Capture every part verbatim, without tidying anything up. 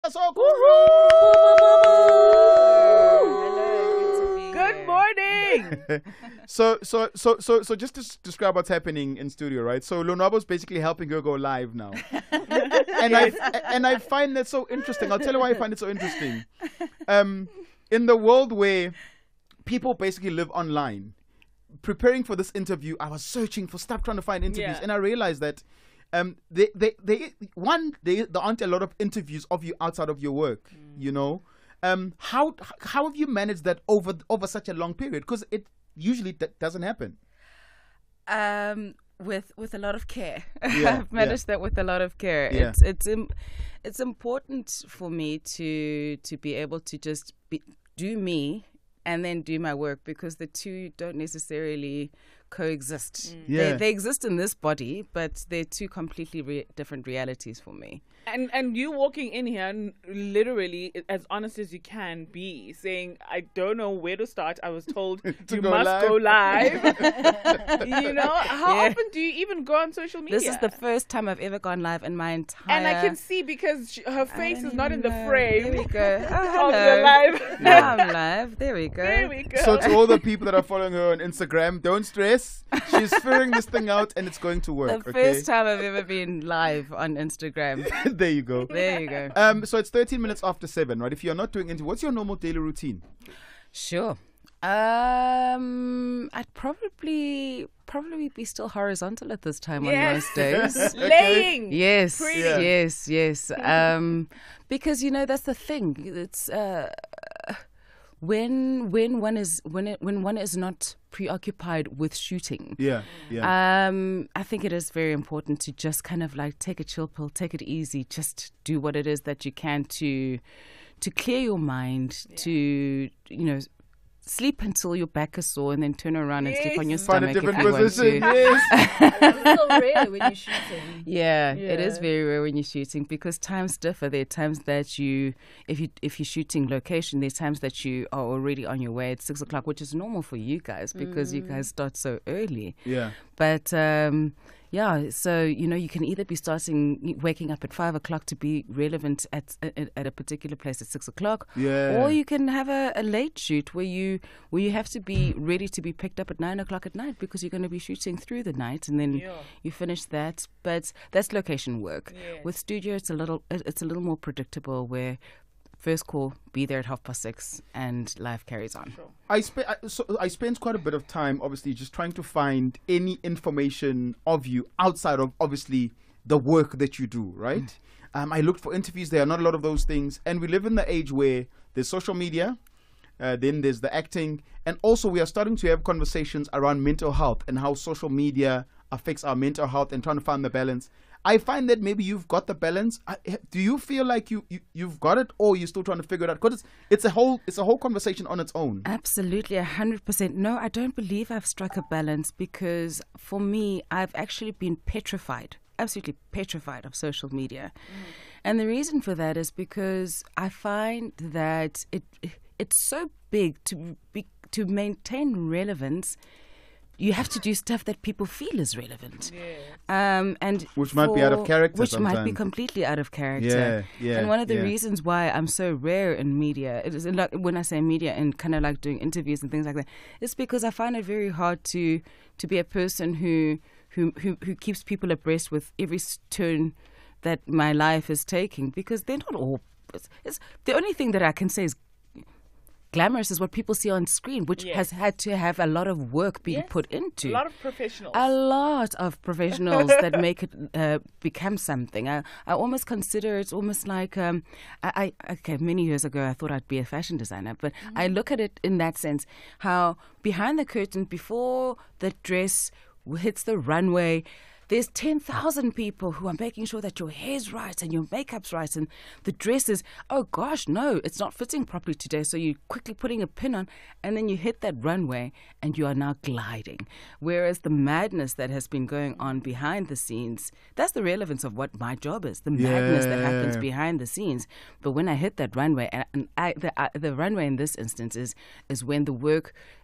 So Good morning. so, so, so, so, so, just to s- describe what's happening in studio, right? So, Lonabo's basically helping her go live now, and I and I find that so interesting. I'll tell you why I find it so interesting. Um, in the world where people basically live online, preparing for this interview, I was searching for stuff, trying to find interviews, Yeah. and I realized that um, they, they, they, one, they, there aren't a lot of interviews of you outside of your work, you know. Um, how how have you managed that over over such a long period? Because it usually that doesn't happen. Um, with with a lot of care. Yeah, I've managed that with a lot of care. Yeah. It's it's im- it's important for me to to be able to just be, do me and then do my work, because the two don't necessarily coexist. Yeah. They, they exist in this body, but they're two completely re- different realities for me. And and you walking in here, n- literally as honest as you can be, saying, "I don't know where to start. I was told To you go must live." go live." You know, how Yeah. often do you even go on social media? This is the first time I've ever gone live in my entire... and I can see because she, her I face don't is not in even the know. frame There we go. Oh, of hello. the live. Now I'm live. There we go. There we go. So to all the people that are following her on Instagram, don't stress. She's figuring this thing out, and it's going to work. The okay, first time I've ever been live on Instagram. there you go. There you go. Um, so it's thirteen minutes after seven, right? If you're not doing anything, what's your normal daily routine? Sure. Um, I'd probably probably be still horizontal at this time on Yes. most days. Laying. Yes, Pretty. Yeah. yes, yes. Um, because you know that's the thing. It's uh, when when one is when it, when one is not preoccupied with shooting. Yeah, yeah, Um, I think it is very important to just kind of like take a chill pill, take it easy, just do what it is that you can to to clear your mind, to you know sleep until your back is sore, and then turn around and sleep on your Yes. find a stomach if different you want position. to. Yes. It's so rare when you're shooting. Yeah, it is Yeah. very rare when you're shooting, because times differ. There are times that you, if you if you're shooting location, there's times that you are already on your way at six o'clock, which is normal for you guys because you guys start so early. Yeah. But um, yeah, so you know you can either be starting waking up at five o'clock to be relevant at at, at a particular place at six o'clock, Yeah. or you can have a, a late shoot where you where you have to be ready to be picked up at nine o'clock at night because you're going to be shooting through the night, and then Yeah. you finish that. But that's location work. Yes. With studio, it's a little it- it's a little more predictable, where first call, be there at half past six, and life carries on. I spent I, so I spent quite a bit of time, obviously, just trying to find any information of you outside of obviously the work that you do. Right. Um, I looked for interviews. There are not a lot of those things, and we live in the age where there's social media, uh, then there's the acting, and also we are starting to have conversations around mental health and how social media affects our mental health, and trying to find the balance. I find that maybe you've got the balance. I, do you feel like you, you you've got it, or you're still trying to figure it out? Because it's, it's a whole it's a whole conversation on its own. Absolutely, a hundred percent. No, I don't believe I've struck a balance, because for me, I've actually been petrified, absolutely petrified of social media. And the reason for that is because I find that it it's so big to be, to maintain relevance. You have to do stuff that people feel is relevant, um, and Which might be out of for- character Which might be sometimes. completely out of character. Yeah, yeah, And one of the yeah. reasons why I'm so rare in media, it is like when I say media and kind of like doing interviews and things like that, it's because I find it very hard to to be a person who who who, who keeps people abreast with every s- turn that my life is taking, because they're not all. It's, it's the only thing that I can say is glamorous is what people see on screen, which Yes. has had to have a lot of work being Yes. put into. A lot of professionals. A lot of professionals that make it uh, become something. I, I almost consider it almost like um, I, I okay. Many years ago, I thought I'd be a fashion designer, but I look at it in that sense: how behind the curtain, before the dress hits the runway, there's ten thousand people who are making sure that your hair's right and your makeup's right and the dress is, oh gosh, no, it's not fitting properly today. So you're quickly putting a pin on, and then you hit that runway and you are now gliding. Whereas the madness that has been going on behind the scenes, that's the relevance of what my job is, the madness that happens Yeah. behind the scenes. But when I hit that runway, and and I, the, I, the runway in this instance is, is when the work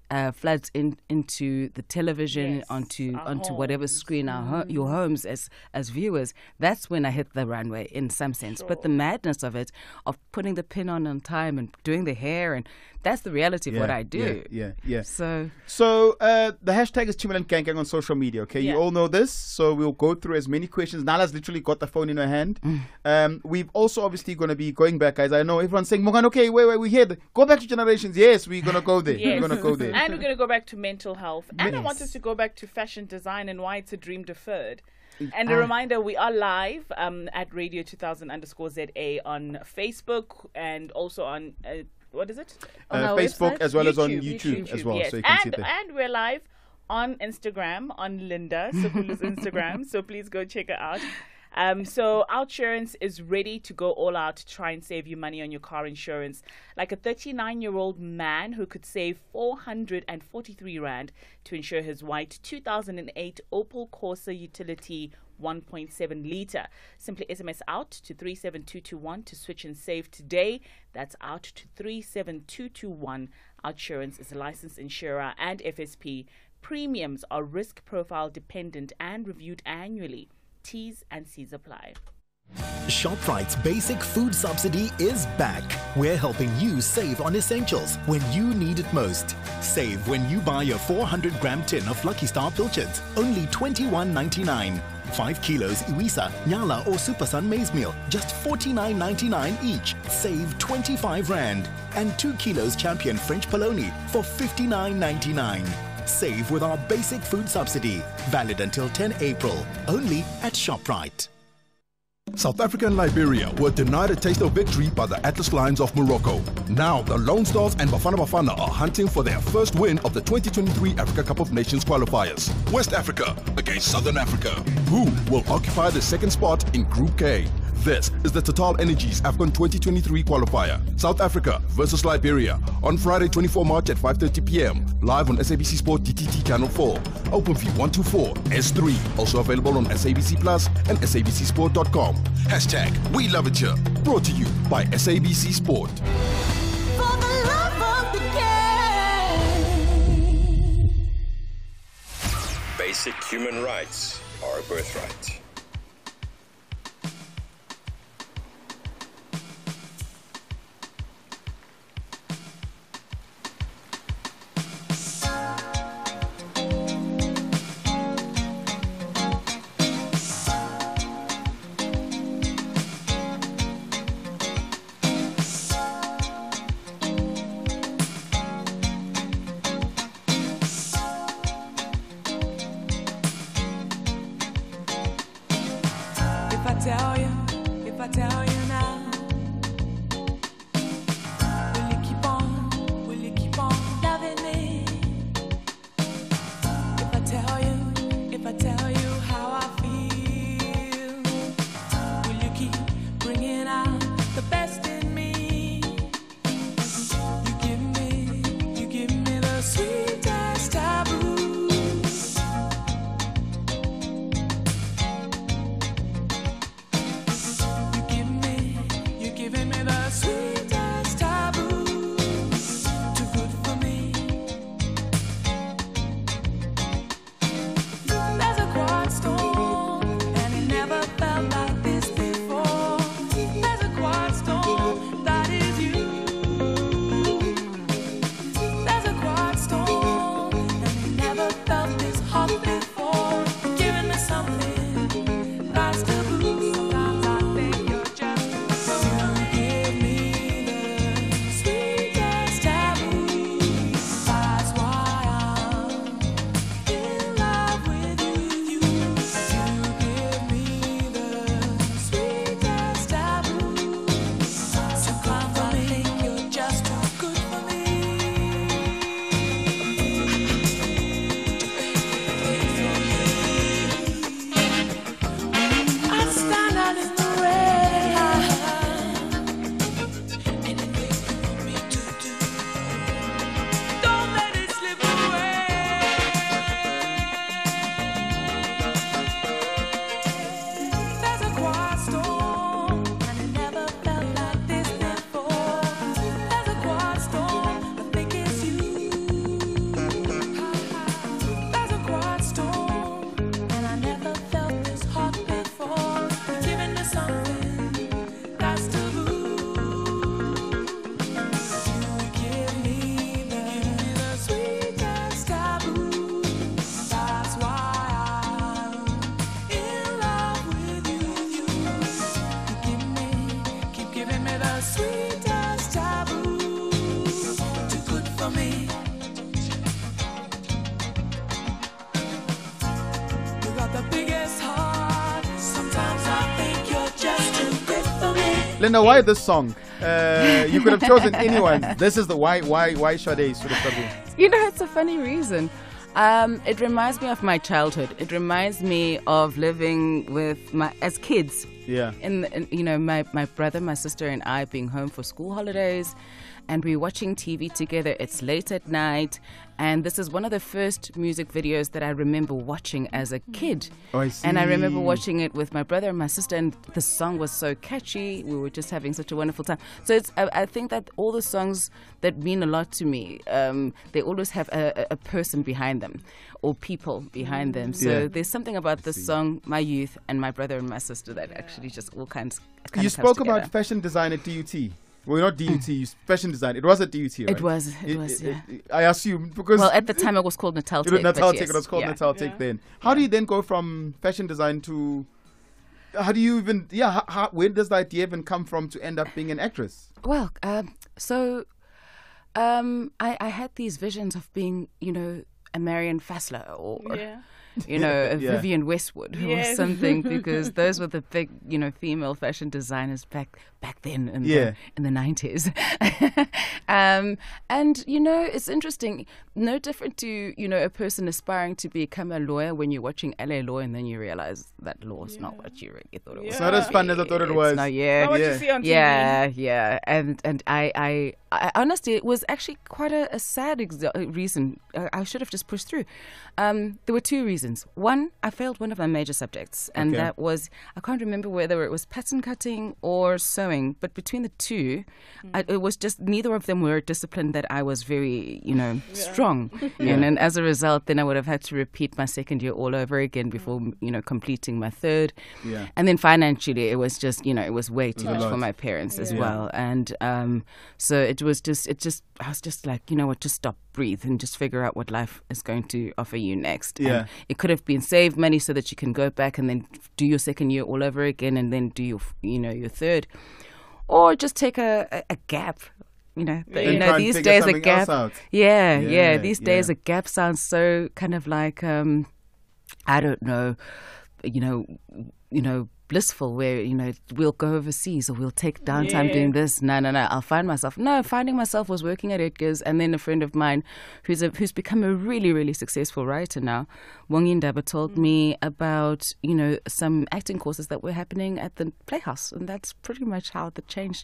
uh, floods in into the television, Yes, onto our onto whatever homes. screen our ho- your homes as as viewers. That's when I hit the runway in some sense. But the Sure. madness of it, of putting the pin on on time and doing the hair, and that's the reality of what I do. Yeah, yeah, yeah. So So uh, the hashtag is Timberland Gang Gang on social media. Okay, Yeah. you all know this. So we'll go through as many questions. Nala's literally got the phone in her hand. Mm. Um, we've also obviously going to be going back, guys. I know everyone's saying, Morgan, okay, wait, wait, we hear. The, go back to generations. Yes, we're gonna go there. Yes. We're gonna go there. And we're going to go back to mental health. And I want Yes. us to go back to fashion design and why it's a dream deferred. And a Ah. reminder, we are live um, at Radio two thousand underscore Z A on Facebook and also on, uh, what is it? Uh, On our Facebook website? as well as on YouTube, YouTube, as well, yes. so you can see and, it there. and we're live on Instagram, on Linda Sokulu's Instagram, so please go check her out. Um, so Outsurance is ready to go all out to try and save you money on your car insurance. Like a thirty-nine-year-old man who could save four hundred forty-three rand to insure his white two thousand eight Opel Corsa Utility one point seven litre. Simply S M S out to three seven two two one to switch and save today. That's out to three seven two two one. Outsurance is a licensed insurer and F S P. Premiums are risk profile dependent and reviewed annually. T's and C's apply. ShopRite's basic food subsidy is back. We're helping you save on essentials when you need it most. Save when you buy a four hundred gram tin of Lucky Star pilchards, only twenty-one ninety-nine. five kilos Iwisa, Nyala or Super Sun maize meal, just forty-nine ninety-nine each. Save twenty-five rand. And two kilos Champion French Polony for fifty-nine ninety-nine. Save with our basic food subsidy. Valid until ten April. Only at ShopRite. South Africa and Liberia were denied a taste of victory by the Atlas Lions of Morocco. Now, the Lone Stars and Bafana Bafana are hunting for their first win of the twenty twenty-three Africa Cup of Nations qualifiers. West Africa against Southern Africa. Who will occupy the second spot in Group K? This is the Total Energies AFCON twenty twenty-three qualifier. South Africa versus Liberia on Friday, twenty-fourth March at five thirty p m Live on S A B C Sport D T T Channel four. Open fee one two four S three. Also available on S A B C Plus and S A B C Sport dot com. Hashtag We Love It Here. Brought to you by S A B C Sport. For the love of the game. Basic human rights are a birthright. If I tell you, if I tell you now, will you keep on, will you keep on loving me? If I tell you, if I tell you how I feel, will you keep bringing out the best in me? You give me, you give me the sweetest taboo. You give me, you're giving me the sweetest taboo. Too good for me. There's a quiet storm, and it never felt like this before. There's a quiet storm, that is you. There's a quiet storm, and it never felt this hot before. You're giving me something that's taboo. Sometimes I think you're just too good. You give me They're the sweetest taboo, too good for me. You got the biggest heart. Sometimes I think you're just too good for me. Linda, why this song? Uh, you could have chosen anyone. This is the why, why, why Sade Suru Tabu. You know, it's a funny reason. Um, it reminds me of my childhood. It reminds me of living with my as kids. Yeah. In, in you know, my, my brother, my sister, and I being home for school holidays, and we're watching T V together. It's late at night, and this is one of the first music videos that I remember watching as a kid. Oh, I And I remember see. watching it with my brother and my sister, and the song was so catchy. We were just having such a wonderful time. So it's I, I think that all the songs that mean a lot to me, um, they always have a, a a person behind them or people behind them. So Yeah. there's something about this song, my youth, and my brother and my sister that actually just all kinds. Kind You of comes spoke together. about fashion design at D U T. Well, not D U T, you- fashion design. It was at D U T, right? It was, it was, yeah. I assume because Well, at the time it was called Natal it was Tech. Natal but Tech. yes, It was called yeah. Natal Tech then. How do you then go from fashion design to? How do you even? Yeah, how, how, where does the idea even come from to end up being an actress? Well, um, so um, I, I had these visions of being, you know, a Marion Fassler or, Yeah. you know, a Yeah. Vivian Westwood or Yes. something, because those were the big, you know, female fashion designers back back then in Yeah. the in the nineties. um, and you know, it's interesting. No different to, you know, a person aspiring to become a lawyer when you're watching L A Law and then you realize that law is not what you really thought it was. It's not as fun as I thought it It's was. not- yeah, Not what Yeah. you see on T V. yeah, yeah, and and I, I, I honestly, it was actually quite a, a sad ex- uh, reason. Uh, I should have just pushed through. Um, there were two reasons. One, I failed one of my major subjects, and Okay. that was I can't remember whether it was pattern cutting or sewing, but between the two, I, it was just neither of them were a discipline that I was very, you know, strong in, and as a result, then I would have had to repeat my second year all over again before, you know, completing my third. Yeah. And then financially, it was just, you know, it was way too a much for lot. my parents as Yeah. well. And um, so it was just, it just, I was just like, you know what, just stop, breathe, and just figure out what life is going to offer you next. Yeah. And it could have been save money so that you can go back and then do your second year all over again and then do your, f- you know, your third. Or just take a, a, a gap. You know, the- And you try know and these figure days a something gap. else out. Yeah, Yeah, yeah, These days yeah. a gap sounds so kind of like, um, I don't know, you know, you know, blissful, where, you know, we'll go overseas or we'll take downtime Yeah. doing this. No, no, no. I'll find myself. No, finding myself was working at Edgar's, and then a friend of mine who's a, who's become a really, really successful writer now, Wong Indaba, told Mm. me about, you know, some acting courses that were happening at the Playhouse, and that's pretty much how the change.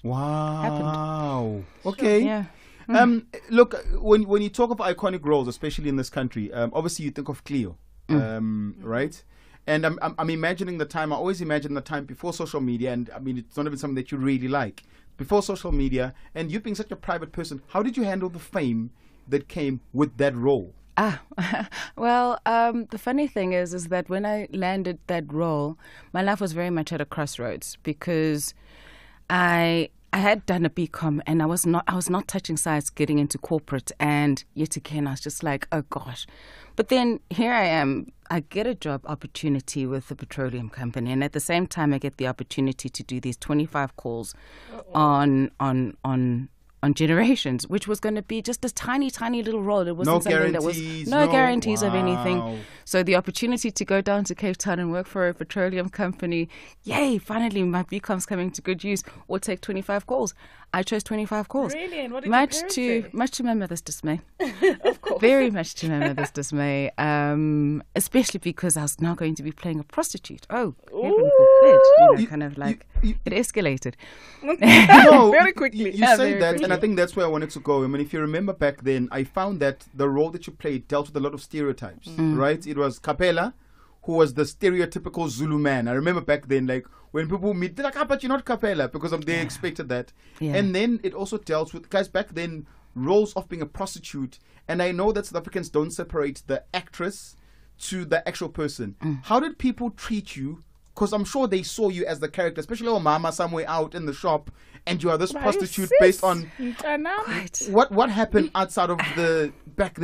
Wow. Okay. Yeah. Um, look, when when you talk of iconic roles, especially in this country, um, obviously you think of Cleo, um, right? And I'm, I'm I'm imagining the time. I always imagine the time before social media, and I mean it's not even something that you really like. Before social media, and you being such a private person, how did you handle the fame that came with that role? Ah, well, um, the funny thing is, is that when I landed that role, my life was very much at a crossroads because I I had done a B Com and I was not I was not touching sides getting into corporate, and yet again I was just like, oh gosh. But then here I am. I get a job opportunity with the petroleum company, and at the same time I get the opportunity to do these twenty-five calls on on on. on Generations, which was going to be just a tiny, tiny little role. It wasn't No something that was guarantees, no, no- guarantees of Wow. anything. So the opportunity to go down to Cape Town and work for a petroleum company, yay! Finally, my B Com's coming to good use. Or take twenty-five calls. I chose twenty-five calls. Really? And what did much your to parents say? much to my mother's dismay. Of course, very much to my mother's dismay. Um, especially because I was now going to be playing a prostitute. Oh, heaven forbid! You know, You- kind of you- like you- it escalated. No, Very you- quickly. You, you Yeah, say very that, and I quickly. think that's where I wanted to go. I mean, if you remember back then, I found that the role that you played dealt with a lot of stereotypes, Mm. right? It was Capella, who was the stereotypical Zulu man. I remember back then, like, when people meet, they're like, ah, but you're not Capella, because of they expected that. Yeah. And then it also dealt with, guys, back then, roles of being a prostitute. And I know that South Africans don't separate the actress to the actual person. Mm. How did people treat you? Because I'm sure they saw you as the character, especially oh mama somewhere out in the shop, and you are this prostitute based on Right. Right. what what happened outside of the back then.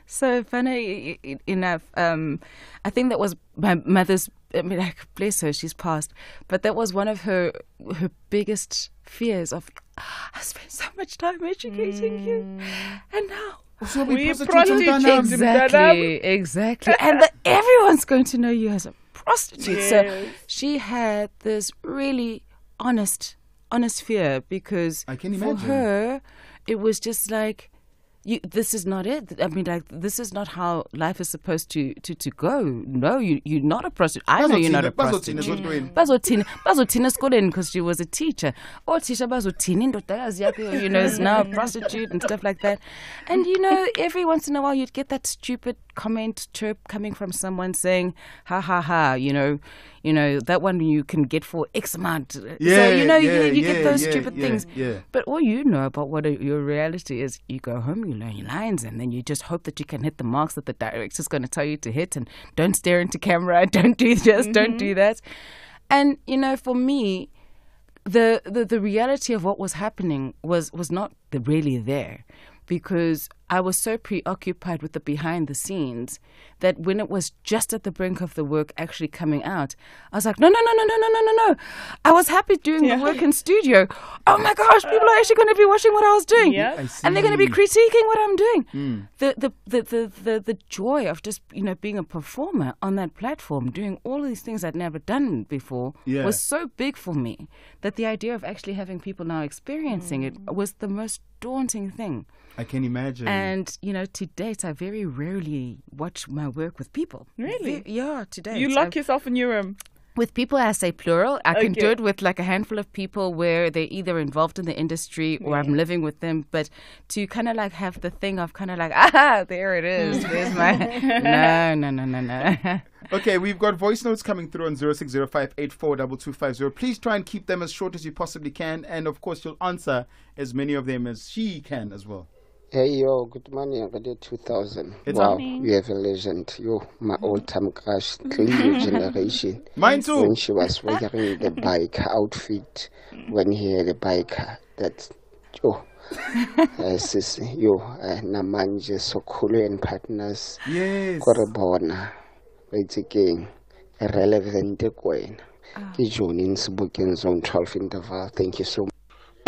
So funny e- e- enough, um, I think that was my mother's. I mean, like, bless her, she's passed. But that was one of her her biggest fears. Of I spent so much time educating you, and now. So we We prostitutes prostitutes. and done, um, Exactly, exactly. And the, everyone's going to know you as a prostitute. So Yes. she had this really honest, honest fear because I can for imagine. her, it was just like, you, this is not it. I mean, like, this is not how life is supposed to, to, to go. No, you, you're not a prostitute. I know you're not a Bazothina, prostitute. bazothina, Bazothina, bazothina esikoleni because she was a teacher. Or teacher bazothina indodakazi yakho, you know, is now a prostitute and stuff like that. And you know, every once in a while you'd get that stupid comment chirp coming from someone saying, ha ha ha, you know, you know, that one you can get for X amount. So Yeah, you know, yeah, you, you yeah, get those yeah, stupid yeah, things. yeah. But all you know about what a, your reality is, you go home, you learn your lines, and then you just hope that you can hit the marks that the director's going to tell you to hit, and don't stare into camera, don't do this, don't do that. And, you know, for me, the, the, the reality of what was happening was, was not the, really there, because I was so preoccupied with the behind the scenes that when it was just at the brink of the work actually coming out, I was like, no, no, no, no, no, no, no, no, no. I was happy doing Yeah. the work in studio. Oh my gosh, people are actually going to be watching what I was doing. Yeah. I And they're going to be see. critiquing what I'm doing. Mm. The, the, the, the, the, the joy of just, you know, being a performer on that platform, doing all these things I'd never done before Yeah. was so big for me that the idea of actually having people now experiencing it was the most daunting thing. I can imagine. And, you know, to date, I very rarely watch my work with people. Really? Ve- yeah, to date. You lock I- yourself in your room. With people, I say plural. I can do Okay. it with like a handful of people where they're either involved in the industry or I'm living with them. But to kind of like have the thing of kind of like, ah, there it is. There's my. No, no, no, no, no. Okay, we've got voice notes coming through on zero six zero five eight four two two five zero. Please try and keep them as short as you possibly can. And of course, you'll answer as many of them as she can as well. Hey yo, good morning, Radio two thousand. It's Wow, on. you have a legend. You, my old time crush, Cleo generation. Mine too. When she was wearing the bike outfit, when he had a bike, that, yo, uh, sis, yo, uh, Namanje, Sokulu and partners, Yes. Korabona, it's again, a relevant queen. Ki June in Sbooking Zone twelve interval. Thank you so much.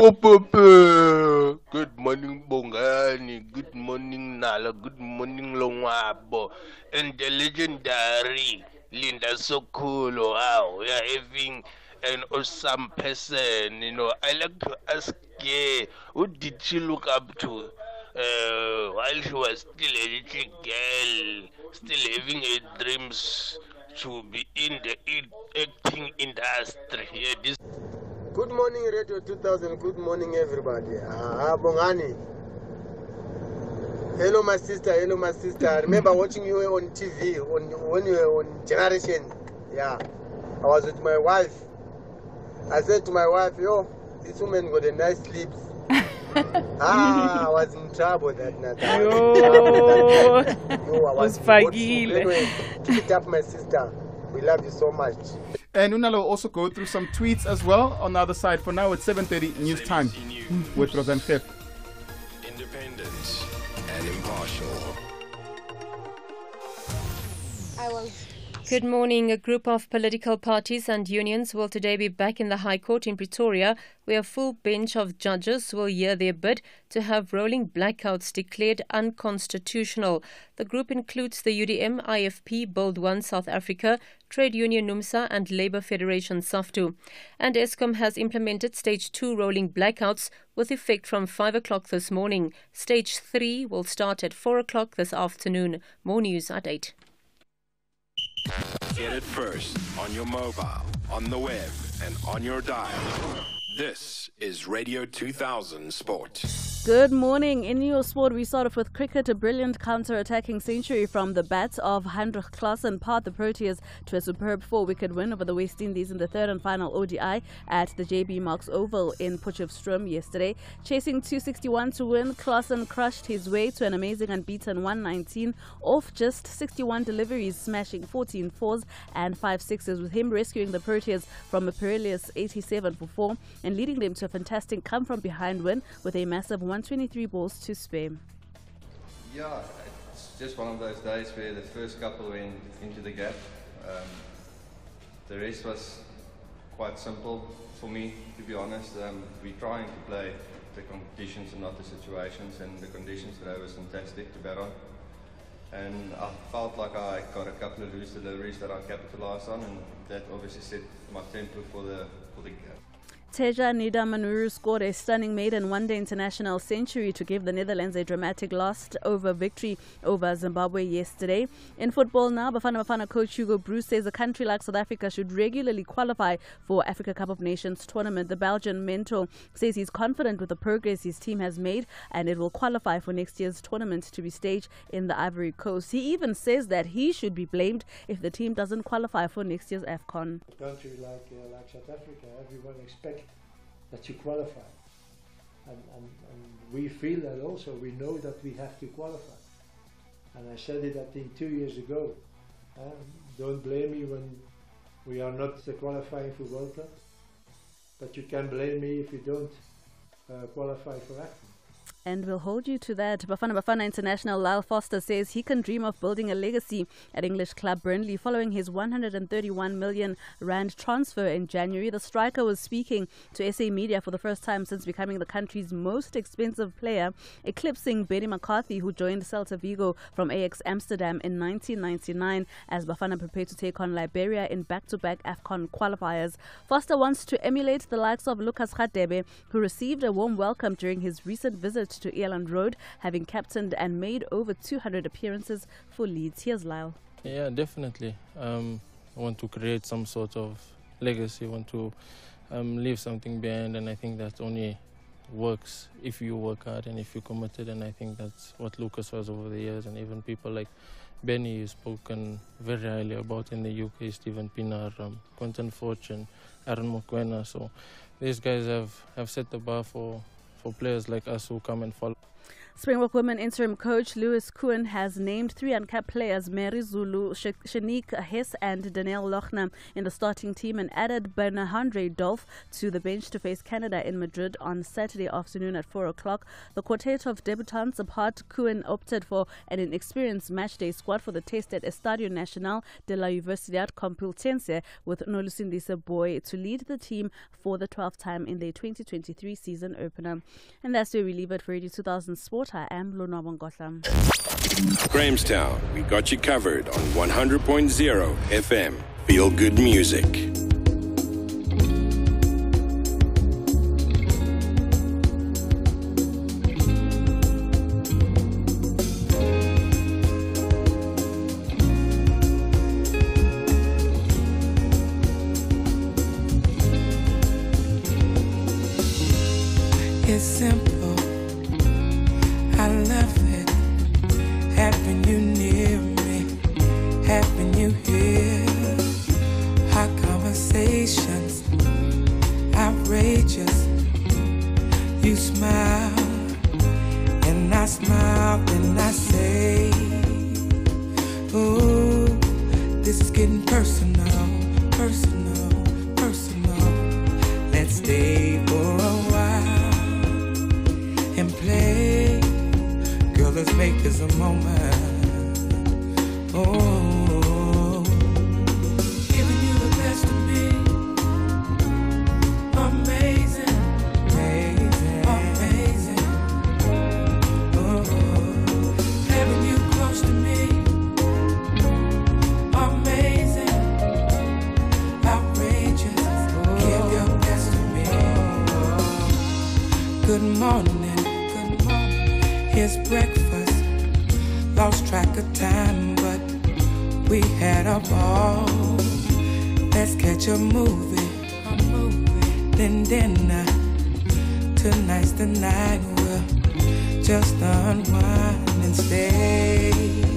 Popopo. Good morning, Bongani. Good morning, Nala. Good morning, Longwabo. And the legendary Linda Sokolo. Wow, we are having an awesome person. You know, I like to ask, yeah, who did she look up to uh, while she was still a little girl, still having her dreams to be in the in- acting industry? Yeah, this. Good morning, Radio two thousand. Good morning, everybody. Ah, Bongani. Hello, my sister. Hello, my sister. I remember watching you on T V on, when you were on Generation. Yeah. I was with my wife. I said to my wife, yo, this woman got a nice lips. ah, I was in trouble that night. I was in trouble that night. Yo, I was in hot soup. Anyway, keep it up, my sister. We love you so much. And Unala will also go through some tweets as well on the other side. For now, it's seven thirty news time with Roseanne Cliff. Independent and impartial. I was. Good morning. A group of political parties and unions will today be back in the High Court in Pretoria, where a full bench of judges will hear their bid to have rolling blackouts declared unconstitutional. The group includes the U D M, I F P, Build One South Africa, Trade Union NUMSA and Labour Federation SAFTU. And Eskom has implemented Stage two rolling blackouts with effect from five o'clock this morning. Stage three will start at four o'clock this afternoon. More news at eight. Get it first on your mobile, on the web, and on your dial. This is Radio two thousand Sport. Good morning. In your sport, we start off with cricket. A brilliant counter-attacking century from the bats of Hendrik Klaasen part the Proteas to a superb four-wicket win over the West Indies in the third and final O D I at the J B Marks Oval in Potchefstroom yesterday. Chasing two sixty-one to win, Klaasen crushed his way to an amazing unbeaten one nineteen off just sixty-one deliveries, smashing fourteen fours and five sixes, with him rescuing the Proteas from a perilous eighty-seven for four and leading them to a fantastic come-from-behind win with a massive one twenty-three balls to spare. Yeah, it's just one of those days where the first couple went into the gap. Um, the rest was quite simple for me, to be honest. Um, we're trying to play the conditions and not the situations, and the conditions today was fantastic to bat on. And I felt like I got a couple of loose deliveries that I capitalised on, and that obviously set my tempo for the for the gap. Teja Nida Manuru scored a stunning maiden one-day international century to give the Netherlands a dramatic loss over victory over Zimbabwe yesterday. In football now, Bafana Bafana coach Hugo Broos says a country like South Africa should regularly qualify for Africa Cup of Nations tournament. The Belgian mentor says he's confident with the progress his team has made and it will qualify for next year's tournament to be staged in the Ivory Coast. He even says that he should be blamed if the team doesn't qualify for next year's AFCON. A country like, uh, like South Africa, everyone expects that you qualify, and, and, and we feel that also. We know that we have to qualify, and I said it I think two years ago. Uh, don't blame me when we are not uh, qualifying for World Cup, but you can blame me if you don't uh, qualify for AFCON. And we'll hold you to that. Bafana Bafana international Lyle Foster says he can dream of building a legacy at English club Burnley following his one hundred thirty-one million rand transfer in January. The striker was speaking to S A Media for the first time since becoming the country's most expensive player, eclipsing Benny McCarthy, who joined Celta Vigo from Ajax Amsterdam in nineteen ninety-nine as Bafana prepared to take on Liberia in back-to-back AFCON qualifiers. Foster wants to emulate the likes of Lucas Radebe, who received a warm welcome during his recent visit to Eland Road, having captained and made over two hundred appearances for Leeds. Here's Lyle. Yeah, definitely. Um, I want to create some sort of legacy, I want to um, leave something behind, and I think that only works if you work hard and if you're committed, and I think that's what Lucas was over the years, and even people like Benny is spoken very highly about in the U K, Stephen Pienaar, um, Quentin Fortune, Aaron Mokwena. So these guys have, have set the bar for for players like us who come and follow. Springbok women interim coach Lewis Kuhn has named three uncapped players, Mary Zulu, Sh- Shanique Hess and Danielle Lochner, in the starting team and added Bernardre Dolph to the bench to face Canada in Madrid on Saturday afternoon at four o'clock. The quartet of debutants apart, Kuhn opted for an inexperienced matchday squad for the test at Estadio Nacional de la Universidad Complutense, with Nolusindisa Boy to lead the team for the twelfth time in their twenty twenty-three season opener. And that's where we leave it for Radio two thousand Sport. I am Luna Bongotlam. Grahamstown, we got you covered on one hundred point zero F M. Feel good music. It's simple. I love it, having you near me, having you here. Hot conversations, outrageous. You smile, and I smile, and I say, oh, this is getting personal, personal, personal. Let's stay for a while and play. Girl, let's make this a moment. Oh, giving you the best of me. Amazing, amazing, amazing. Oh, having you close to me. Amazing, outrageous. Give your best to me. Good morning, good morning. Here's breakfast. Lost track of time, but we had a ball. Let's catch a movie, a movie. Then dinner. Tonight's the night we'll just unwind and stay.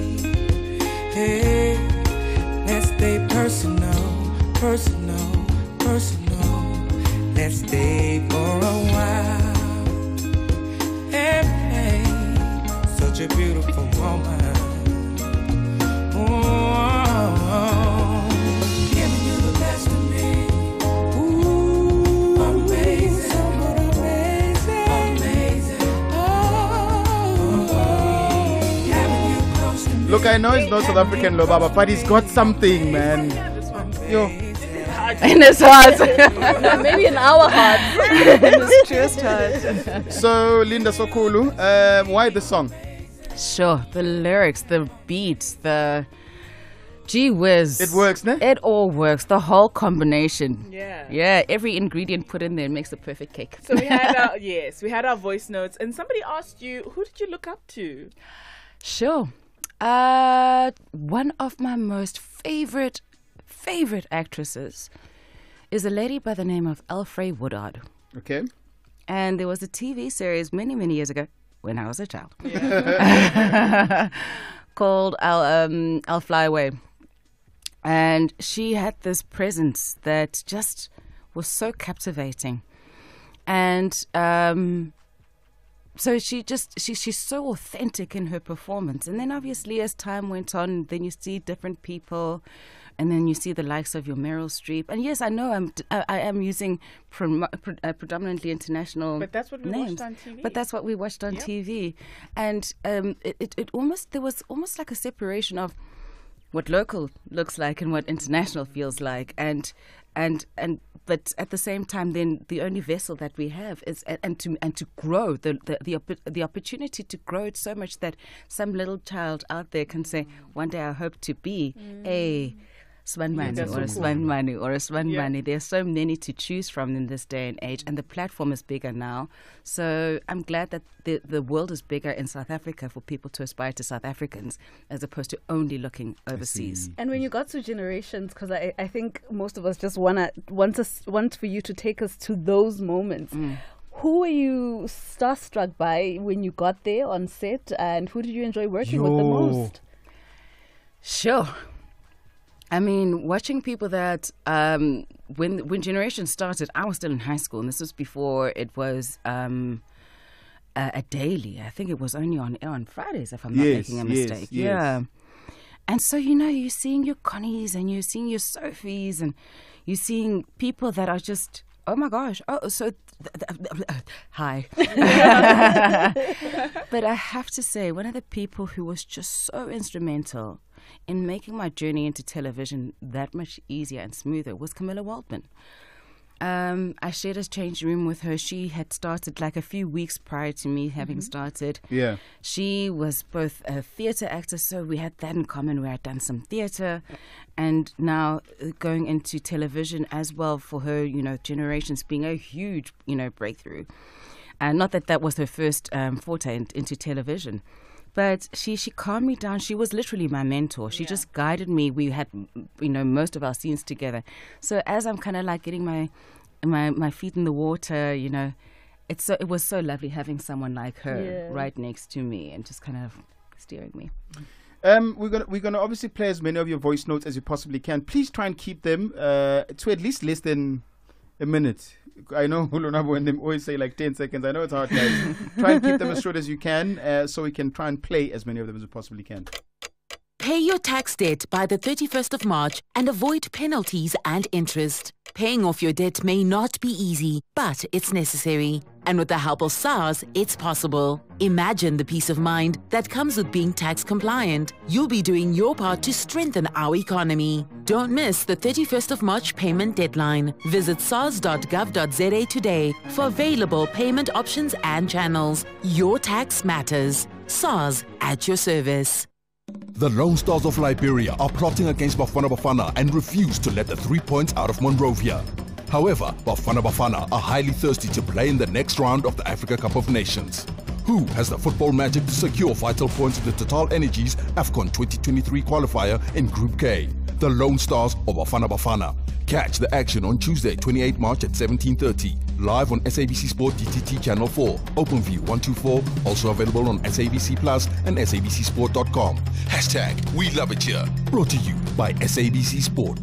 Hey, let's stay personal, personal, personal. Let's stay for a while. Hey, hey, such a beautiful moment. Oh, giving you the best of me. Ooh, amazing, somewhat amazing, amazing. Oh, oh, having you close Look, I know he's not South African, Lobaba, but he's got something, man. Yo. In his heart. No, maybe in our hearts. In his truest heart. So, Linda Sokulu, um, why the song? Sure, the lyrics, the beats, the gee whiz. It works, ne? It all works. The whole combination. Yeah. Yeah, every ingredient put in there makes the perfect cake. So we had our yes, we had our voice notes, and somebody asked you, who did you look up to? Sure. Uh, one of my most favorite, favorite actresses is a lady by the name of Alfre Woodard. Okay. And there was a T V series many, many years ago when I was a child Yeah. called I'll, um, I'll Fly Away. And she had this presence that just was so captivating. And um, so she just, she she's so authentic in her performance. And then obviously as time went on, then you see different people. And then you see the likes of your Meryl Streep. And yes, I know I'm, I, I am using pre- pre- uh, predominantly international But that's what we names. watched on T V. But that's what we watched on Yep. T V. And um, it, it, it almost, there was almost like a separation of what local looks like and what international feels like. And, and, and, but at the same time, then the only vessel that we have is, and, and to and to grow the the the, oppo- the opportunity to grow it so much that some little child out there can say, one day I hope to be a Swanmani that's or a so cool. Swanmani or a Swanmani. Yeah. There's so many to choose from in this day and age, and the platform is bigger now. So I'm glad that the the world is bigger in South Africa for people to aspire to South Africans as opposed to only looking overseas. And when you got to Generations, because I, I think most of us just wanna want us want for you to take us to those moments. Mm. Who were you starstruck by when you got there on set, and who did you enjoy working with the Yo. most? Sure. I mean, watching people that um, when when Generation started, I was still in high school, and this was before it was um, a, a daily. I think it was only on air on Fridays, if I'm not Yes, making a yes, mistake. yes. Yeah. And so, you know, you're seeing your Connies and you're seeing your Sophies and you're seeing people that are just, oh my gosh, oh, so, th- th- th- hi. But I have to say, one of the people who was just so instrumental in making my journey into television that much easier and smoother was Camilla Waldman. Um, I shared a changing room with her. She had started like a few weeks prior to me having Mhm. started. Yeah. She was both a theatre actor, so we had that in common. We had done some theatre, and now uh, going into television as well for her, you know, Generations being a huge, you know, breakthrough. And not that that was her first um, forte in, into television. But she, she calmed me down. She was literally my mentor. She just guided me. We had, you know, most of our scenes together. So as I'm kind of like getting my, my my feet in the water, you know, it's so, it was so lovely having someone like her Yeah. right next to me and just kind of steering me. Um, we're gonna we're gonna obviously play as many of your voice notes as you possibly can. Please try and keep them uh, to at least less than a minute. I know Hulunabo and them always say like ten seconds. I know it's hard, guys. Try and keep them as short as you can, uh, so we can try and play as many of them as we possibly can. Pay your tax debt by the thirty-first of March and avoid penalties and interest. Paying off your debt may not be easy, but it's necessary. And with the help of SARS, it's possible. Imagine the peace of mind that comes with being tax compliant. You'll be doing your part to strengthen our economy. Don't miss the thirty-first of March payment deadline. Visit sars dot gov dot za today for available payment options and channels. Your tax matters. SARS at your service. The Lone Stars of Liberia are plotting against Bafana Bafana and refuse to let the three points out of Monrovia. However, Bafana Bafana are highly thirsty to play in the next round of the Africa Cup of Nations. Who has the football magic to secure vital points in the Total Energies AFCON twenty twenty-three qualifier in Group K? The Lone Stars or Bafana Bafana? Catch the action on Tuesday, twenty-eighth March at seventeen thirty. Live on S A B C Sport D T T Channel four. OpenView one twenty-four. Also available on S A B C Plus and S A B C Sport dot com. Hashtag We Love It Here. Brought to you by S A B C Sport.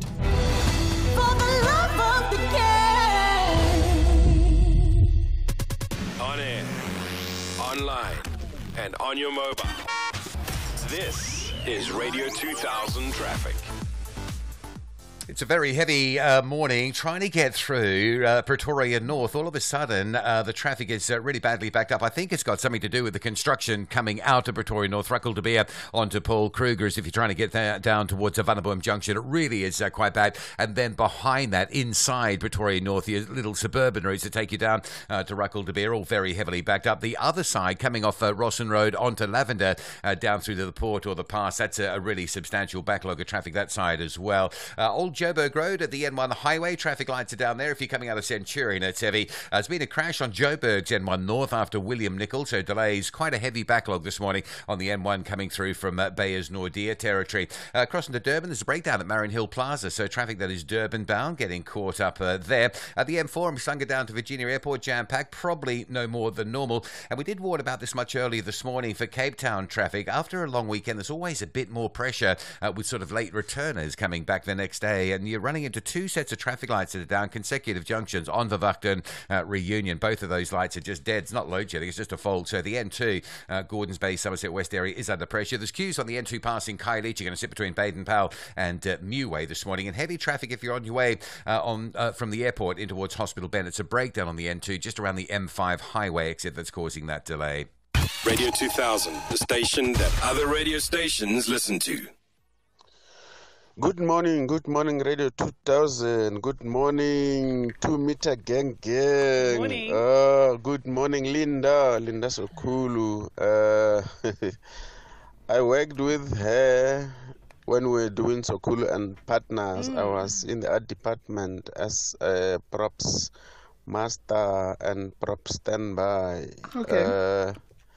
On air, online, and on your mobile. This is Radio two thousand Traffic. It's a very heavy uh, morning trying to get through uh, Pretoria North. All of a sudden, uh, the traffic is uh, really badly backed up. I think it's got something to do with the construction coming out of Pretoria North, Ruckle de Beer onto Paul Kruger's. If you're trying to get th- down towards Vanderboom Junction, it really is uh, quite bad. And then behind that, inside Pretoria North, your little suburban roads that take you down uh, to Ruckle de Beer, all very heavily backed up. The other side, coming off uh, Rossen Road onto Lavender, uh, down through to the port or the pass, that's a, a really substantial backlog of traffic that side as well. Uh, Old Joburg Road at the N one highway, traffic lights are down there. If you're coming out of Centurion, it's heavy. Uh, there's been a crash on Joburg's N one North after William Nicol, so delays. Quite a heavy backlog this morning on the N one coming through from uh, Bayers Nordia territory. Uh, crossing to Durban, there's a breakdown at Marion Hill Plaza, so traffic that is Durban bound getting caught up uh, there. At the M four, Mhlanga down to Virginia Airport, jam-packed, probably no more than normal. And we did warn about this much earlier this morning for Cape Town traffic. After a long weekend, there's always a bit more pressure uh, with sort of late returners coming back the next day, and you're running into two sets of traffic lights that are down consecutive junctions on Verwachten uh, Reunion. Both of those lights are just dead. It's not load shedding, it's just a fault. So the N two, uh, Gordons Bay, Somerset West area is under pressure. There's queues on the N two passing Khayelitsha. You're going to sit between Baden Powell and uh, Meway this morning, and heavy traffic if you're on your way uh, on uh, from the airport in towards Hospital Bend. It's a breakdown on the N two just around the M five highway exit that's causing that delay. Radio two thousand, the station that other radio stations listen to. Good morning, good morning, Radio two thousand. Good morning, Two Meter Gang Gang. Morning. Uh, good morning, Linda, Linda Sokulu. Uh, I worked with her when we were doing Sokulu and Partners. Mm. I was in the art department as a props master and prop standby. Okay. Uh,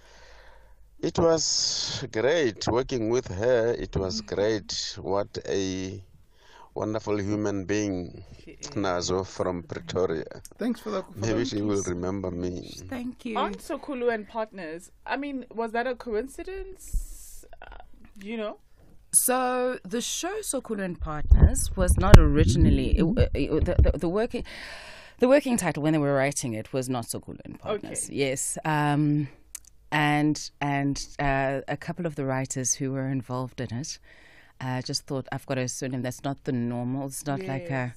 It was great working with her. It was great. What a wonderful human being, Nazo from Pretoria. Thanks for that. Maybe she will remember me. Thank you. On Sokulu and Partners, I mean, was that a coincidence? Uh, you know? So the show Sokulu and Partners was not originally it, it, the, the, the working the working title when they were writing it was not Sokulu and Partners. Okay. Yes. Um, And and uh, a couple of the writers who were involved in it uh, just thought, I've got a surname that's not the normal. It's not yes. like a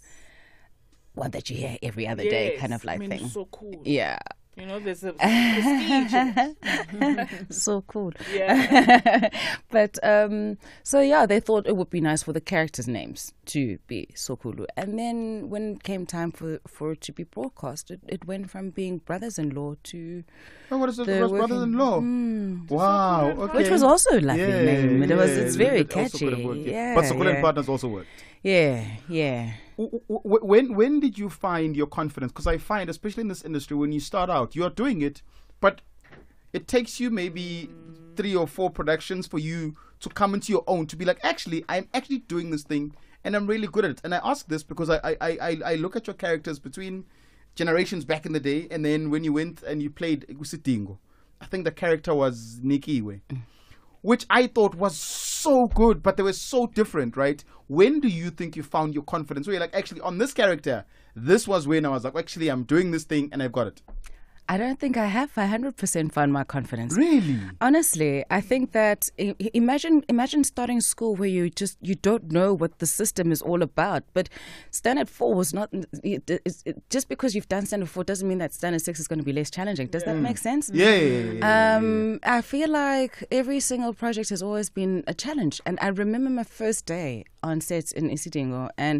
one that you hear every other yes. day kind of like I mean, thing. So cool. Yeah. You know, there's a prestige in it. So cool. Yeah. But um, so yeah, they thought it would be nice for the characters' names to be Sokulu. And then when it came time for for it to be broadcast, it, it went from being brothers-in-law to Oh, what is it? the It was working- brothers-in-law. Mm. Wow. Okay. Which was also a lovely Yeah, name. It was. yeah, It's it- very it also could have catchy. worked, Yeah. But Sokulu yeah. and Partners also worked. Yeah, yeah. W- w- When when did you find your confidence? Because I find, especially in this industry, when you start out, you're doing it, but it takes you maybe three or four productions for you to come into your own, to be like, actually, I'm actually doing this thing, and I'm really good at it. And I ask this because I I, I, I look at your characters between generations back in the day, and then when you went and you played Usidingo, I think the character was Nikiwe, which I thought was so good, but they were so different, right? When do you think you found your confidence? Where you're like, actually, on this character, this was when I was like, actually, I'm doing this thing and I've got it. I don't think I have one hundred percent found my confidence. Really? Honestly, I think that i- i- imagine imagine starting school where you just you don't know what the system is all about. But Standard Four was not it, it, it, just because you've done Standard Four doesn't mean that Standard Six is going to be less challenging. Does that Mm. make sense? Yeah, yeah, yeah, yeah, yeah, Um, I feel like every single project has always been a challenge, and I remember my first day on set in Isidingo, and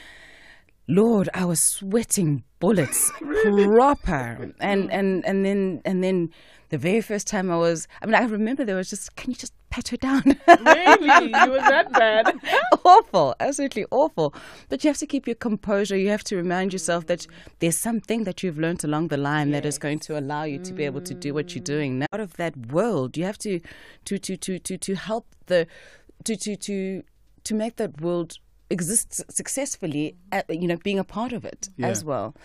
Lord, I was sweating bullets, proper, and and and then and then the very first time I was, I mean, I remember there was just, can you just pat her down? Really? You were that bad? Awful, absolutely awful. But you have to keep your composure. You have to remind yourself that there's something that you've learned along the line yes. that is going to allow you to be able to do what you're doing. Now, out of that world, you have to to to to to to help the to to to to make that world exists successfully, at, you know, being a part of it Yeah. as well.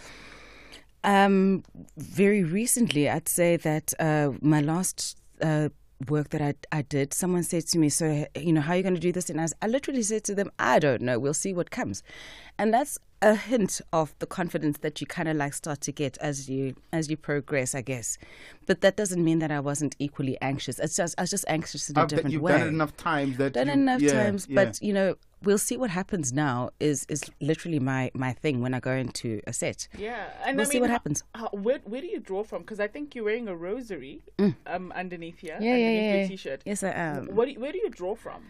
Um, very recently, I'd say that uh, my last uh, work that I, I did, someone said to me, so, you know, how are you going to do this? And I, was, I literally said to them, I don't know. We'll see what comes. And that's a hint of the confidence that you kind of like start to get as you as you progress, I guess. But that doesn't mean that I wasn't equally anxious. It's just I was just anxious in a I've- different you've way. done it enough times that done you- it enough yeah, times, yeah. but you know, we'll see what happens now. Is is literally my my thing when I go into a set. Yeah, and we'll I see mean, what how- happens. how- where where do you draw from? Because I think you're wearing a rosary Mm. um underneath here, Yeah, yeah, underneath yeah, your yeah. t-shirt. Yes, I am. What do you, where do you draw from?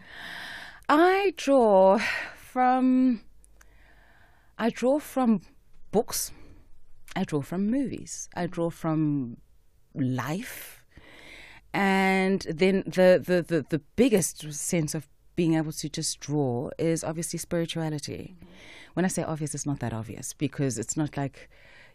I draw from I draw from books. I draw from movies. I draw from life. And then the, the, the, the biggest sense of being able to just draw is obviously spirituality. Mm-hmm. When I say obvious, it's not that obvious, because it's not like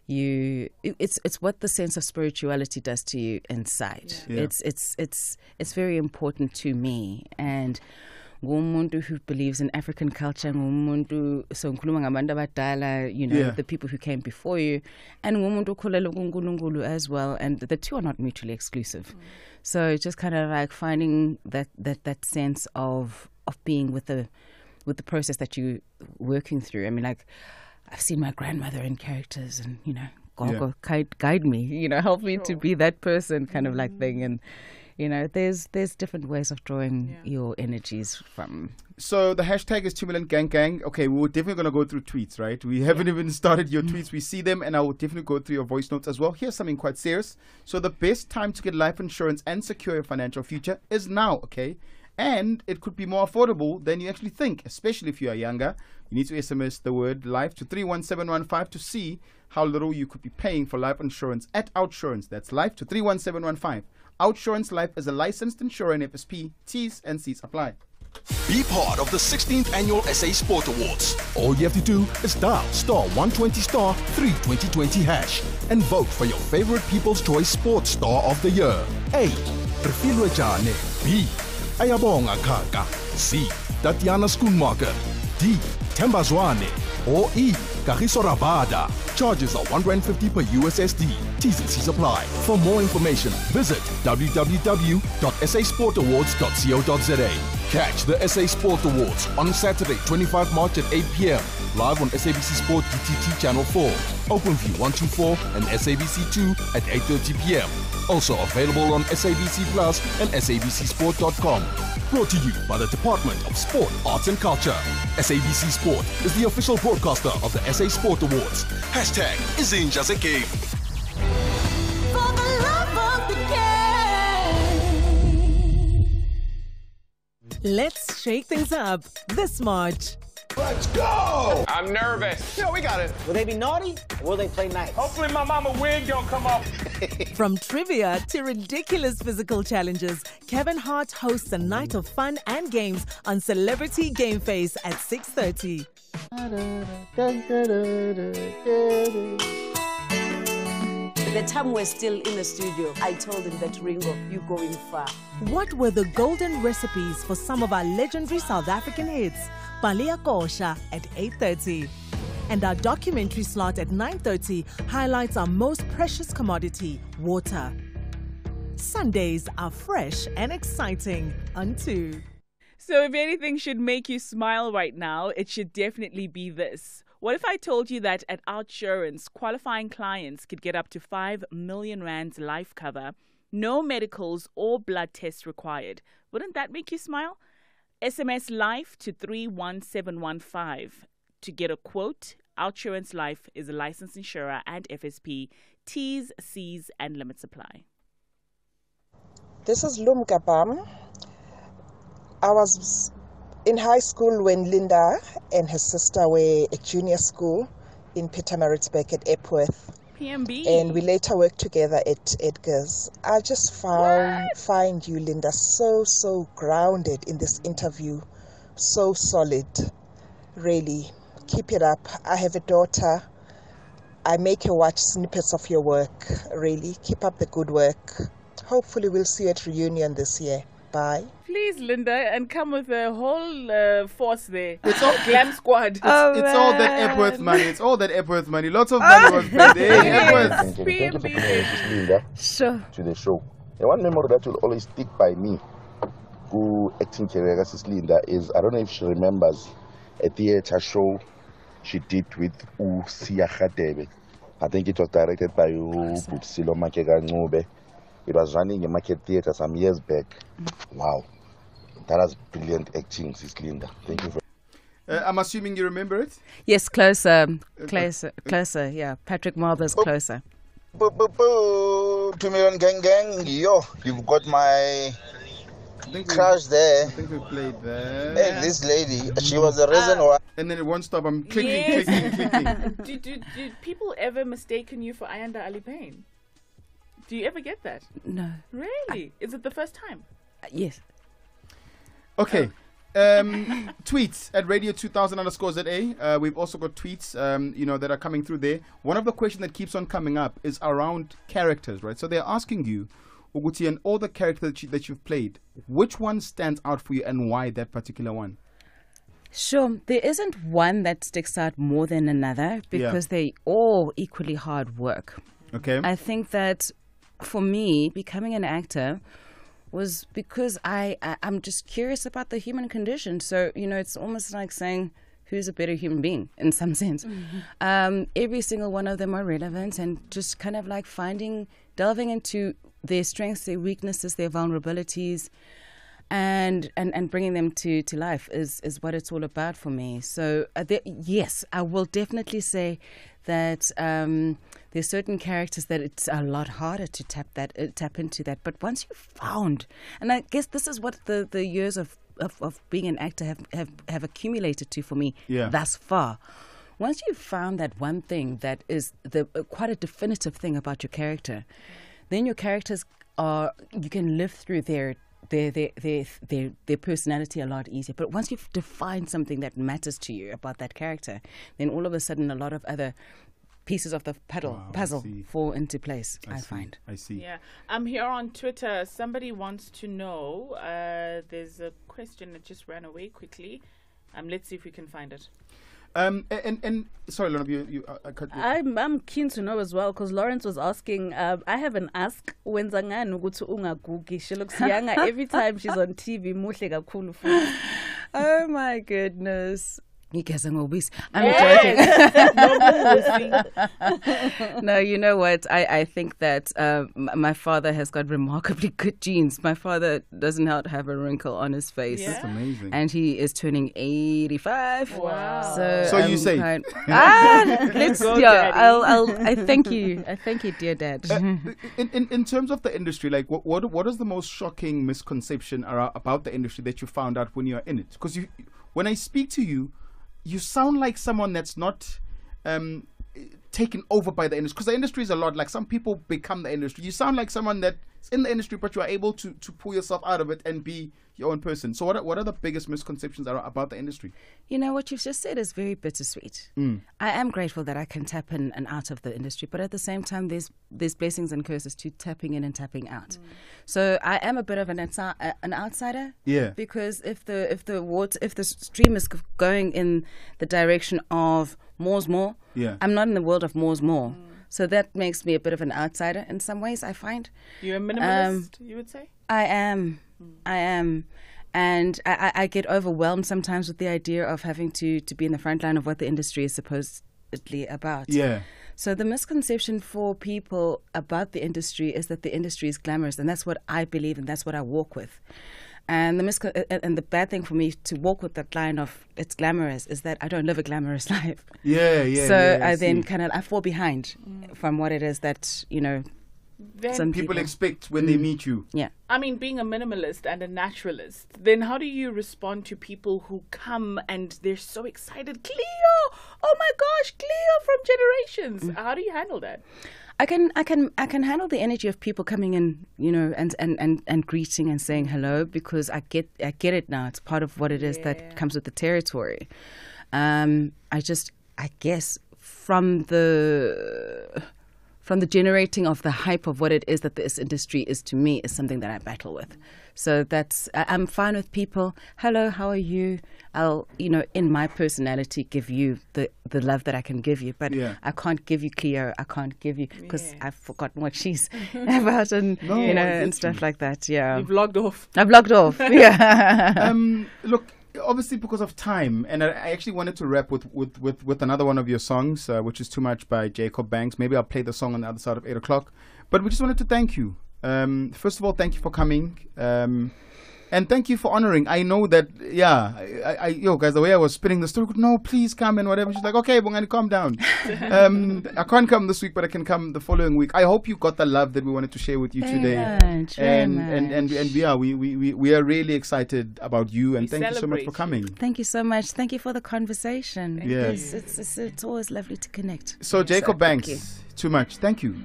you it, it's it's what the sense of spirituality does to you inside. Yeah. Yeah. It's it's it's it's very important to me. And ngumuntu who believes in African culture, ngumuntu so ngikhuluma ngabantu abadala, you know, Yeah. the people who came before you, and ngumuntu okholelwa kuNkulunkulu as well, and the two are not mutually exclusive. So it's just kind of like finding that that that sense of of being with the with the process that you're working through. I mean, like, I've seen my grandmother in characters, and you know, Gogo, Yeah. guide, guide me, you know, help me to be that person, kind of like thing. And you know, there's there's different ways of drawing your energies from. So the hashtag is two million gang gang. Okay, we're definitely going to go through tweets, right? We haven't even started your tweets. We see them, and I will definitely go through your voice notes as well. Here's something quite serious. So the best time to get life insurance and secure your financial future is now, okay? And it could be more affordable than you actually think, especially if you are younger. You need to S M S the word life to three one seven one five to see how little you could be paying for life insurance at Outsurance. That's life to three one seven one five. Outsurance Life is a licensed insurer in F S P. T's and C's apply. Be part of the sixteenth Annual S A Sport Awards. All you have to do is dial star one twenty star three twenty twenty hash and vote for your favorite People's Choice Sports Star of the Year. A. Refilwe Jane. B. Ayabonga Kaka. C. Tatiana Schoonmaker. D. Temba Zwane. Or E. Kagiso Rabada. Charges are one rand fifty per U S S D. T's and C's apply. For more information, visit w w w dot s a sport awards dot co dot z a. Catch the S A Sport Awards on Saturday, twenty-fifth of March at eight p m live on S A B C Sport D T T Channel four, OpenView one twenty-four and S A B C two at eight thirty p m Also available on S A B C Plus and S A B C sport dot com. Brought to you by the Department of Sport, Arts and Culture. S A B C Sport is the official broadcaster of the S A Sport Awards. Hashtag Izinja Game. For the love of the game. Let's shake things up this March. Let's go! I'm nervous. Yeah, we got it. Will they be naughty or will they play nice? Hopefully my mama wig don't come off. From trivia to ridiculous physical challenges, Kevin Hart hosts a night of fun and games on Celebrity Game Face at six thirty. The time we're still in the studio, I told him that Ringo, you're going far. What were the golden recipes for some of our legendary South African hits? Balia Kosha at eight thirty. And our documentary slot at nine thirty highlights our most precious commodity, water. Sundays are fresh and exciting on two. So if anything should make you smile right now, it should definitely be this. What if I told you that at Outsurance, qualifying clients could get up to five million rands life cover, no medicals or blood tests required? Wouldn't that make you smile? S M S LIFE to three one seven one five to get a quote. Outsurance Life is a licensed insurer and F S P. T's, C's and limits apply. This is Lumka Bam. I was in high school when Linda and her sister were at junior school in Pietermaritzburg at Epworth. P M B. And we later worked together at Edgar's. I just found what? find you, Linda, so, so grounded in this interview. So solid. Really. Keep it up. I have a daughter. I make her watch snippets of your work. Really. Keep up the good work. Hopefully we'll see you at reunion this year. Bye. Please, Linda, and come with a whole uh, force there. It's all Glam Squad. It's, it's all that Epworth money. It's all that Epworth money. Lots of money was paid. Hey, Epworth. Thank you, thank you for coming, Missus Linda, sure. to the show. And one memory that will always stick by me, who acting career Missus Linda, is I don't know if she remembers a theatre show she did with Usia Khadebe. I think it was directed by Bubsilo Makega Ngube. It was running in Market Theatre some years back. Wow. That was brilliant acting, Sis Linda. Thank you very Uh, I'm assuming you remember it? Yes, closer, closer, closer. Yeah, Patrick Marber's Closer. Boo, boo, boo. Two million gang gang. Yo, you've got my crush there. I think we played there. Hey, this lady, she was the reason why. And then it won't stop. I'm clicking, Yes. clicking, clicking. do, do, do people ever mistaken you for Ayanda Ali Payne? Do you ever get that? No. Really? Is it the first time? Yes. Okay. Um, tweets at radio two thousand underscore Z A. Uh, we've also got tweets, um, you know, that are coming through there. One of the questions that keeps on coming up is around characters, right? So they're asking you, Uguti, and all the characters that, you, that you've played, which one stands out for you and why that particular one? Sure, there isn't one that sticks out more than another because they all equally hard work. Okay. I think that for me, becoming an actor was because I, I I'm just curious about the human condition. So you know, it's almost like saying who's a better human being in some sense. Mhm. Um, every single one of them are relevant, and just kind of like finding, delving into their strengths, their weaknesses, their vulnerabilities, and and, and bringing them to, to life is, is what it's all about for me. So uh, there, yes, I will definitely say that um, there's certain characters that it's a lot harder to tap that uh, tap into that. But once you've found, and I guess this is what the, the years of, of, of being an actor have, have, have accumulated to for me Yeah. thus far. Once you've found that one thing that is the uh, quite a definitive thing about your character, then your characters are, you can live through their their their their their, their personality a lot easier. But once you've defined something that matters to you about that character, then all of a sudden a lot of other pieces of the puddle, Wow, I puzzle see. fall into place, I, I see, find. I see. Yeah. I'm here on Twitter. Somebody wants to know. Uh, there's a question that just ran away quickly. Um, let's see if we can find it. Um, and, and, and sorry, Lorna, you, you, I, I cut you. I'm I'm keen to know as well because Lawrence was asking. Uh, I have an ask. Wenza ngani ukuthi ungagugi? She looks younger every time she's on T V. Muhle kakhulu futhi. Oh my goodness. I'm joking. No, you know what? I, I think that uh, m- my father has got remarkably good genes. My father does not have a wrinkle on his face. Yeah. That's amazing. And he is turning eighty-five. Wow. So, So you um, say. kind- ah, let's, Go, yeah, Daddy. I'll, I'll, I thank you. I thank you, dear dad. Uh, in, in in terms of the industry, like what what what is the most shocking misconception ara- about the industry that you found out when you are in it? Because you, when I speak to you, you sound like someone that's not um, taken over by the industry. Because the industry is a lot. Like some people become the industry. You sound like someone that's in the industry, but you are able to to pull yourself out of it and be your own person. So what are, what are the biggest misconceptions are about the industry? You know, what you've just said is very bittersweet. Mm. I am grateful that I can tap in and out of the industry, but at the same time, there's there's blessings and curses to tapping in and tapping out. So I am a bit of an outside, an outsider. Yeah. Because if the if the water if the stream is g- going in the direction of more's more, Yeah. I'm not in the world of more's more. So that makes me a bit of an outsider in some ways, I find. You're a Um, minimalist, you would say? I am. I am. And I, I I get overwhelmed sometimes with the idea of having to, to be in the front line of what the industry is supposedly about. Yeah. So the misconception for people about the industry is that the industry is glamorous, and that's what I believe, and that's what I walk with. And the misco- and and the bad thing for me to walk with that line of it's glamorous is that I don't live a glamorous life. Yeah, yeah. So yeah, I, I then see. kind of I fall behind from what it is that you know. Then some people expect when they Mm. meet you. Yeah. I mean, being a minimalist and a naturalist, then how do you respond to people who come and they're so excited? Cleo! Oh my gosh, Cleo from Generations! How do you handle that? I can I can I can handle the energy of people coming in, you know, and, and, and, and greeting and saying hello because I get I get it now. It's part of what it is that comes with the territory. Um, I just I guess from the from the generating of the hype of what it is that this industry is to me is something that I battle with. So that's I, I'm fine with people. Hello, how are you? I'll, you know, in my personality, give you the, the love that I can give you, but Yeah. I can't give you Cleo. I can't give you because I've forgotten what she's about and No, you know I get and stuff you. like that. Yeah, You've logged off. I've logged off. Yeah. um, look, obviously because of time, and I, I actually wanted to wrap with, with, with, with another one of your songs, uh, which is Too Much by Jacob Banks. Maybe I'll play the song on the other side of eight o'clock. But we just wanted to thank you. Um, first of all, thank you for coming. Um, and thank you for honoring. I know that, yeah, I, I, yo, guys, the way I was spinning the story, no, please come and whatever. She's like, okay, Bongani, calm down. um, I can't come this week, but I can come the following week. I hope you got the love that we wanted to share with you Very today. much, very and, and, and, and we are, we, we, we, we are really excited about you. And We thank you so much for celebrate coming. Thank you so much. Thank you for the conversation. Yeah. It's, it's, it's, it's always lovely to connect. So, Jacob thank Banks, you. Too Much. Thank you.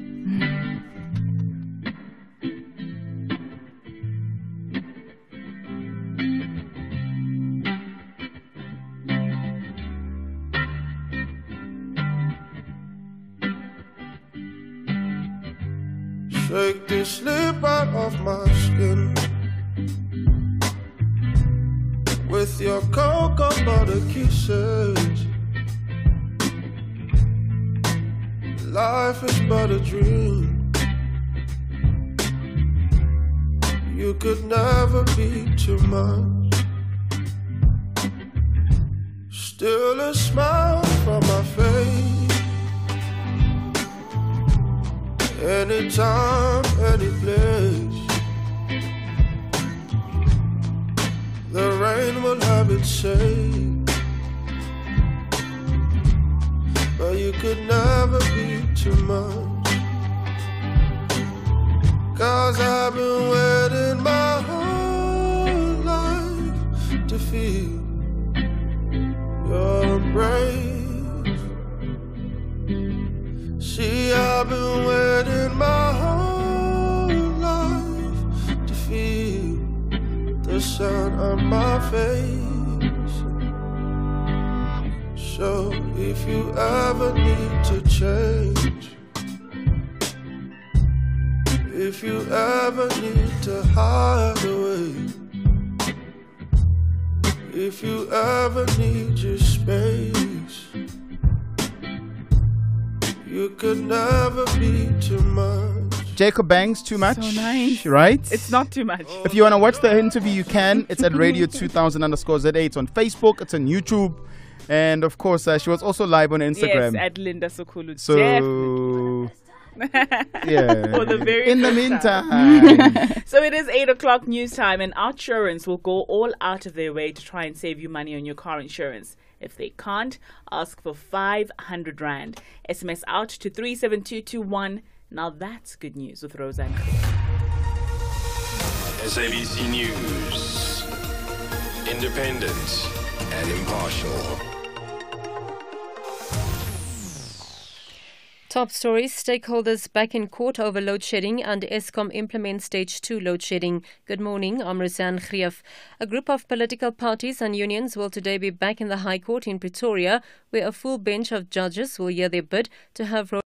Shake the slip out of my skin with your cocoa butter kisses. Life is but a dream. You could never be too much. Still a smile from my face. Anytime, any place. The rain will have its say, but you could never be too much. Cause I've been waiting my whole life to feel your embrace. See, I've been waiting my whole life to feel the sun on my face. So if you ever need to change, if you ever need to hide away, if you ever need your space, you could never be too much. Jacob Banks, Too Much. So nice. Right? It's not too much. If you want to watch the interview, you can. It's at Radio two thousand underscore Z A. It's on Facebook. It's on YouTube. And of course, uh, she was also live on Instagram. Yes, at Linda Sokulu. So, yeah. For the very In the first time. meantime. So it is eight o'clock news time, and Outsurance will go all out of their way to try and save you money on your car insurance. If they can't, ask for five hundred rand. S M S out to three seven two two one. Now that's good news with Roseanne. S A B C News. Independent and impartial. Top stories, stakeholders back in court over load shedding and Eskom implements stage two load shedding. Good morning, I'm Roseanne Grief. A group of political parties and unions will today be back in the High Court in Pretoria, where a full bench of judges will hear their bid to have